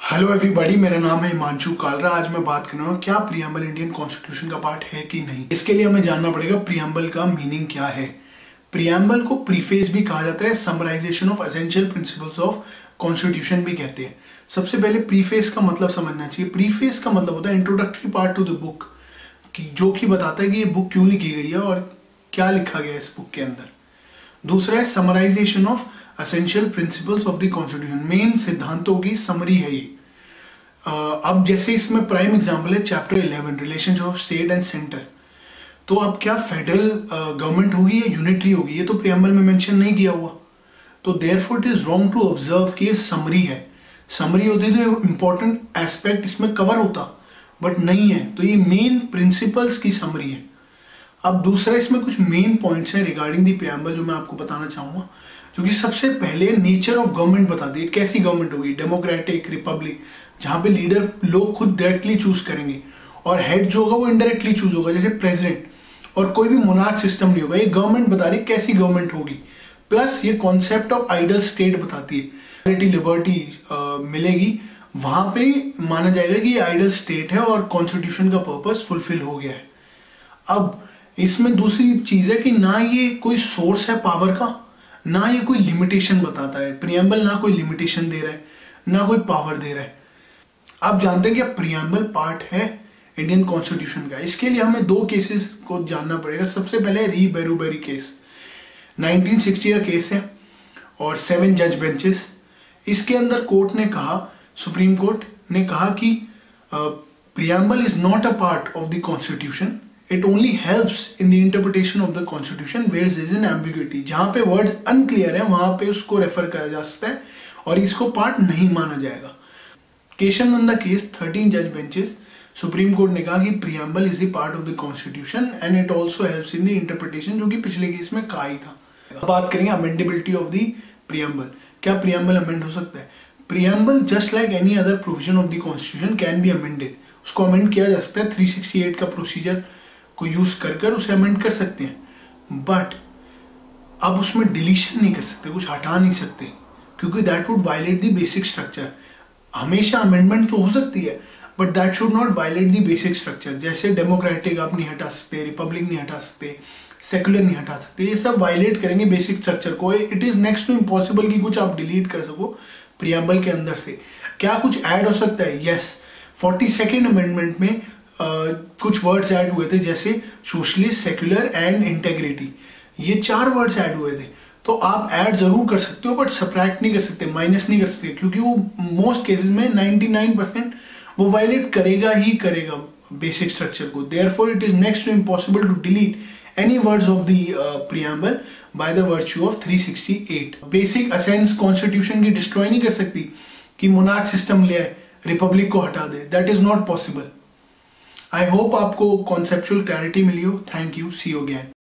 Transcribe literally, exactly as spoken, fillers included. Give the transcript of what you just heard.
Hello everybody, मेरा नाम है हिमांशु कालरा। आज मैं बात कर रहा हूँ क्या प्रीएम्बल इंडियन कॉन्स्टिट्यूशन का पार्ट है कि नहीं। इसके लिए हमें जानना पड़ेगा प्रीएम्बल का मीनिंग क्या है। प्रीएम्बल को प्रीफेस भी कहा जाता है, summarisation of essential principles of constitution भी कहते हैं। सबसे पहले प्रीफेस का मतलब समझना चाहिए। प्रीफेस का मतलब होता है introductory part to the book, जो कि बताता है कि ये बुक क्यों लिखी गई है और क्या लिखा गया है इस बुक के अंदर। दूसरा है summarisation of essential principles of the constitution, main सिद्धांतों की समरी है ये। uh, अब जैसे इसमें प्राइम एग्जांपल है chapter eleven, relationship of state and centre. तो अब क्या फेडरल गवर्नमेंट uh, होगी या यूनिटरी होगी, ये तो प्रीएम्बल में मेंशन नहीं किया हुआ। तो therefore it is wrong to observe कि ये समरी है। समरी होती तो इंपॉर्टेंट एस्पेक्ट इसमें कवर होता, बट नहीं है। तो ये मेन प्रिंसिपल्स की समरी है। अब दूसरा इसमें कुछ मेन पॉइंट्स हैं रिगार्डिंग दी प्रीएम्बल जो मैं आपको बताना चाहूंगा, जो कि सबसे पहले नेचर ऑफ गवर्नमेंट बताती है। कैसी गवर्नमेंट होगी, डेमोक्रेटिक, रिपब्लिक, जहां पे लीडर लोग खुद डायरेक्टली चूज करेंगे और हेड जो होगा वो इनडायरेक्टली चूज होगा, जैसे प्रेसिडेंट, और कोई भी मोनार्क सिस्टम नहीं होगा। ये गवर्नमेंट बता रही है कैसी गवर्नमेंट होगी। प्लस ये कॉन्सेप्ट ऑफ आइडल स्टेट बताती है, लिबर्टी मिलेगी, वहां पे माना जाएगा कि ये आइडल स्टेट है और कॉन्स्टिट्यूशन का पर्पस फुलफिल हो गया है। अब इसमें दूसरी चीज है कि ना ये कोई सोर्स है पावर का, ना ये कोई लिमिटेशन बताता है। प्रीएम्बल ना कोई लिमिटेशन दे रहा है, ना कोई पावर दे रहा है। आप जानते हैं कि प्रीएम्बल पार्ट है इंडियन कॉन्स्टिट्यूशन का। इसके लिए हमें दो केसेस को जानना पड़ेगा। सबसे पहले re Berubari case, nineteen sixty का केस है और सेवन जज बेंचेस। इसके अंदर कोर्ट ने कहा, सुप्रीम कोर्ट ने कहा कि preamble is not a part of the constitution, it only helps in the interpretation of the constitution where there is an ambiguity। जहां पे वर्ड्स अनक्लियर है वहां पे उसको रेफर करा जा सकता है और इसको पार्ट नहीं माना जाएगा। केशन ऑन द केस थर्टीन जज बेंचेस, सुप्रीम कोर्ट ने कहा कि preamble is the part of the constitution and it also helps in the interpretation, जो कि पिछले केस में कहा ही था। अब बात करेंगे अमेंडेबिलिटी ऑफ द प्रीएम्बल। क्या प्रीएम्बल अमेंड हो सकता है? Preamble just like any other provision of the constitution can be amended. उसको अमेंड किया जा सकता है, थ्री सिक्सटी एट का प्रोसीजर को यूज कर कर उसे अमेंड कर सकते हैं, बट अब उसमें डिलीशन नहीं कर सकते, कुछ हटा नहीं सकते, क्योंकि that would violate the basic structure. हमेशा अमेंडमेंट तो हो सकती है, but that should not violate the basic structure. जैसे डेमोक्रेटिक आप नहीं हटा सकते, रिपब्लिक नहीं हटा सकते, सेक्युलर नहीं हटा सकते, ये सब वायलेट करेंगे बेसिक स्ट्रक्चर को। It is next to impossible कि कुछ आप डिलीट कर सको प्रीएम्बल के अंदर से। क्या कुछ ऐड हो सकता है? यस, फोर्टी सेकेंड अमेंडमेंट में Uh, कुछ वर्ड्स ऐड हुए थे, जैसे सोशलिस्ट, सेक्युलर एंड इंटेग्रिटी। ये चार वर्ड्स ऐड हुए थे। तो आप ऐड जरूर कर सकते हो, बट सब्ट्रैक्ट नहीं कर सकते, माइनस नहीं कर सकते, क्योंकि वो मोस्ट केसेस में नाइंटी नाइन परसेंट वो वायलेट करेगा ही करेगा बेसिक स्ट्रक्चर को। Therefore it is next to impossible to delete any words of the preamble by the virtue of three sixty eight. Basic essence constitution की destroy नहीं कर सकती कि मोनार्क सिस्टम ले आए, रिपब्लिक को हटा दे। That is not possible. I hope आपको कॉन्सेप्चुअल क्लैरिटी मिली हो। Thank you, see you again.